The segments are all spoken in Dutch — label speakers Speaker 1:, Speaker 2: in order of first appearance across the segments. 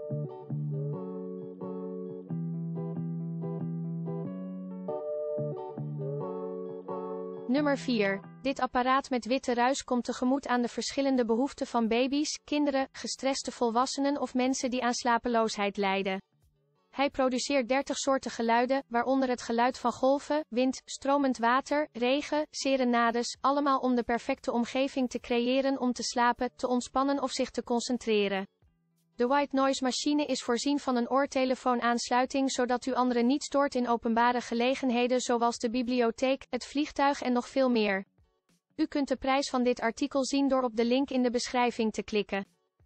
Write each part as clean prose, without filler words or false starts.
Speaker 1: Nummer 4. Dit apparaat met witte ruis komt tegemoet aan de verschillende behoeften van baby's, kinderen, gestreste volwassenen of mensen die aan slapeloosheid lijden. Hij produceert 30 soorten geluiden, waaronder het geluid van golven, wind, stromend water, regen, serenades, allemaal om de perfecte omgeving te creëren om te slapen, te ontspannen of zich te concentreren. De White Noise machine is voorzien van een oortelefoonaansluiting zodat u anderen niet stoort in openbare gelegenheden zoals de bibliotheek, het vliegtuig en nog veel meer. U kunt de prijs van dit artikel zien door op de link in de beschrijving te klikken.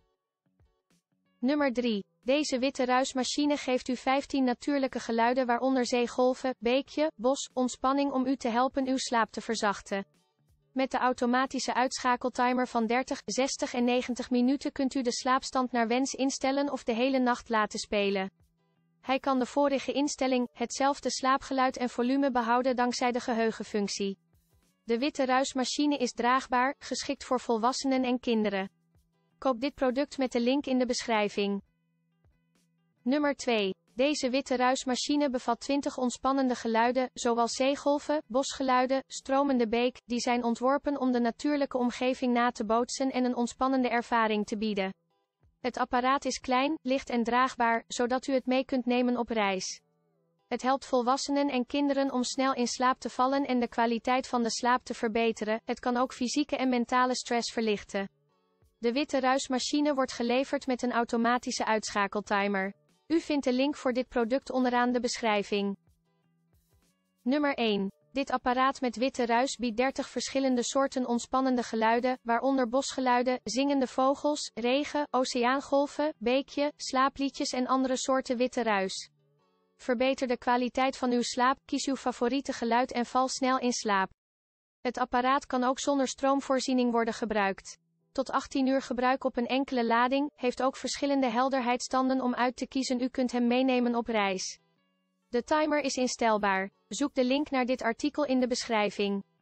Speaker 1: Nummer 3. Deze witte ruismachine geeft u 15 natuurlijke geluiden waaronder zeegolven, beekje, bos, ontspanning om u te helpen uw slaap te verzachten. Met de automatische uitschakeltimer van 30, 60 en 90 minuten kunt u de slaapstand naar wens instellen of de hele nacht laten spelen. Hij kan de vorige instelling, hetzelfde slaapgeluid en volume behouden dankzij de geheugenfunctie. De witte ruismachine is draagbaar, geschikt voor volwassenen en kinderen. Koop dit product met de link in de beschrijving. Nummer 2. Deze witte ruismachine bevat 20 ontspannende geluiden, zoals zeegolven, bosgeluiden, stromende beek, die zijn ontworpen om de natuurlijke omgeving na te bootsen en een ontspannende ervaring te bieden. Het apparaat is klein, licht en draagbaar, zodat u het mee kunt nemen op reis. Het helpt volwassenen en kinderen om snel in slaap te vallen en de kwaliteit van de slaap te verbeteren. Het kan ook fysieke en mentale stress verlichten. De witte ruismachine wordt geleverd met een automatische uitschakeltimer. U vindt de link voor dit product onderaan de beschrijving. Nummer 1. Dit apparaat met witte ruis biedt 30 verschillende soorten ontspannende geluiden, waaronder bosgeluiden, zingende vogels, regen, oceaangolven, beekje, slaapliedjes en andere soorten witte ruis. Verbeter de kwaliteit van uw slaap, kies uw favoriete geluid en val snel in slaap. Het apparaat kan ook zonder stroomvoorziening worden gebruikt. Tot 18 uur gebruik op een enkele lading, heeft ook verschillende helderheidsstanden om uit te kiezen. U kunt hem meenemen op reis. De timer is instelbaar. Zoek de link naar dit artikel in de beschrijving.